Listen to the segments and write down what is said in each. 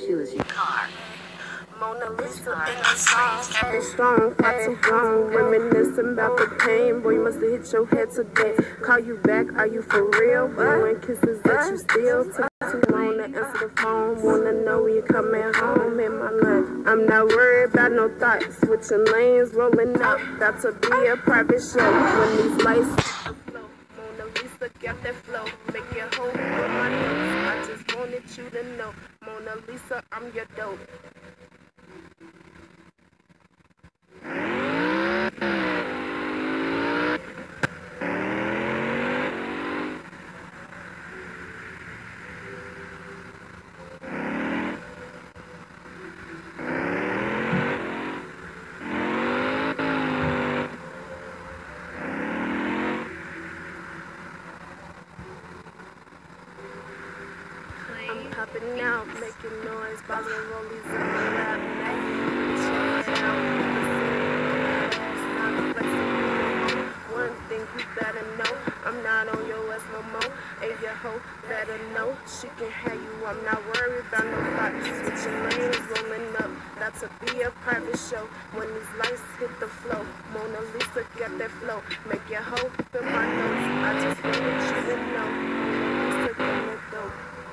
choose your car. Mona Lisa in the song, stay strong, far too long. Reminiscing about the pain, boy, you must have hit your head today. Call you back, are you for real? Blowing kisses that you still took too long to answer the phone. Wanna know when you coming home in my life. I'm not worried about no thoughts, switching lanes, rolling up. About to be a private show when these lights flow. Mona Lisa got that flow, make it hold for my notes. I just wanted you to know, Mona Lisa, I'm your dope. I'm popping out, making noise, bothering rollies in my lap, check it out. One thing you better know, I'm not on your ass no more. Hey, your hoe better know, she can have you. I'm not worried about no thoughts, switching lanes, rolling up. About to be a private show when these lights hit the flow. Mona Lisa got that flow, make your hoe feel my notes. I just wanted you to know, Mona Lisa got that dope.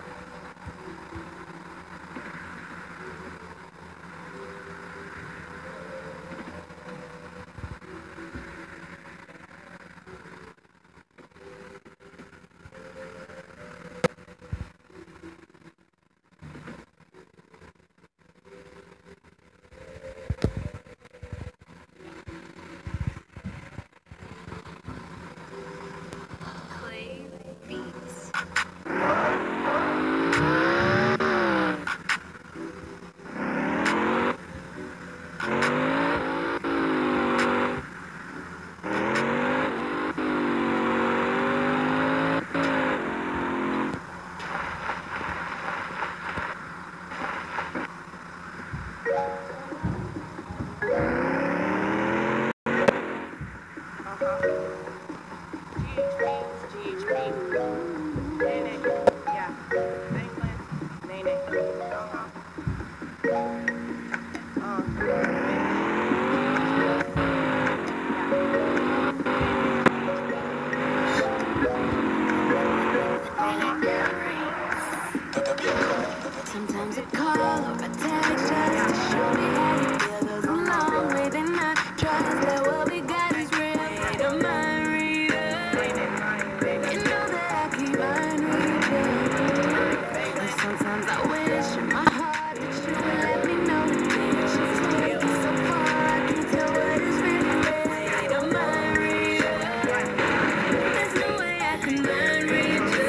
Sometimes a call or a text just to show me how you feel. 'Cause I'm long waiting, I trust that what we got is real. Ain't a mind reader. You know that I keep mind reading. And sometimes I wish in my heart that you would let me know the things she's taking so far. I can tell what is really real. Ain't a mind reader. There's no way I can mind read you.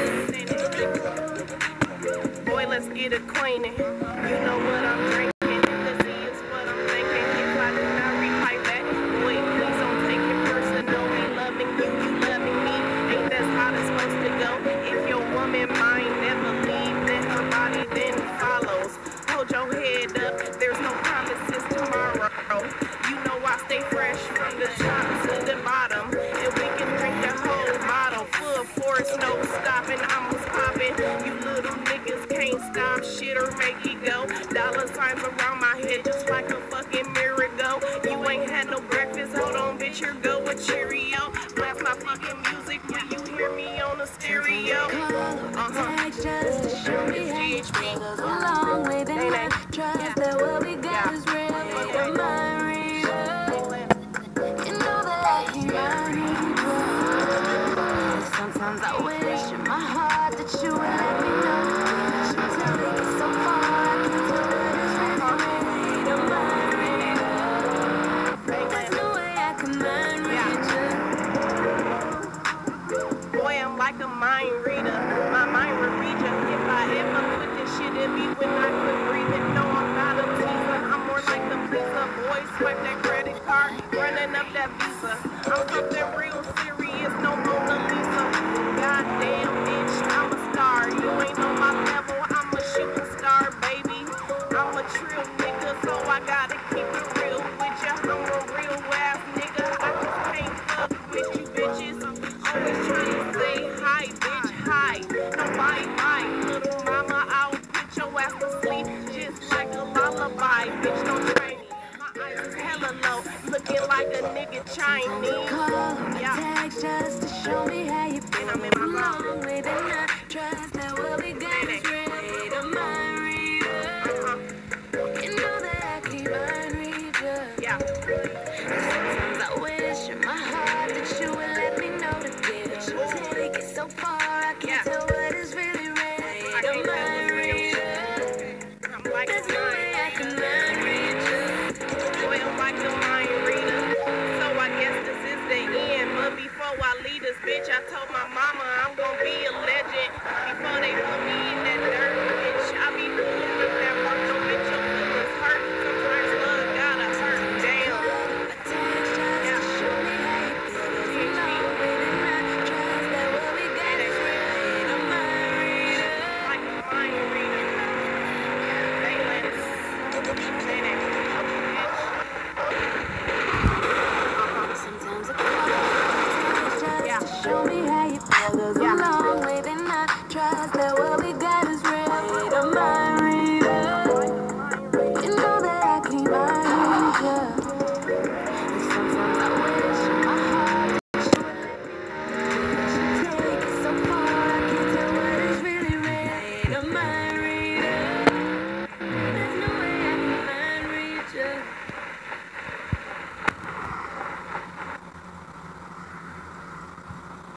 Boy, let's get acquainted. You know what I'm drinking. This is what I'm thinking. If I do not reply back, boy, please don't take it personal. Ain't loving you, you loving me. Ain't that how it's supposed to go? If your woman mind never leave, then her body then follows. Hold your head up. There's no promises tomorrow. You know I stay fresh from the top to the bottom, and we can drink the whole bottle. Full force, no stopping. I'm popping. You little niggas can't stop shit or make it go. Dollar signs around my head just like a fucking merry-go. You ain't had no breakfast, hold on, bitch, you're go with Cheerio. Blast my fucking music when you hear me on the stereo. Text just to show me how you feel. 'Cause I'm long waiting, I trust that what we got is real. Ain't a mind reader. You know that I keep mind reading. Sometimes I wish in my heart that you would let me know the things you tell me so far. I can tell what is really real. Ain't a mind reader. There's no way I can mind read you. Boy, I'm like a mind reader. My mind will read you. If I ever put this shit in me when I could breathe it. No, I'm not a teaser. I'm more like the pizza. Boy, swipe that credit card, running up that visa. I'm something real serious, no Mona Lisa. Goddamn, bitch, I'm a star. You ain't on my level, I'm a shooting star, baby. I'm a trill nigga, so I gotta keep it real with ya. I'm a real ass nigga. I just can't fuck with you bitches. Always trying to say hi, bitch, hi. No bye, bye, little mama. I'll put your ass to sleep. Just Chinese. Call or a Yeah. text just to show me how you feel. And I'm in my Long way than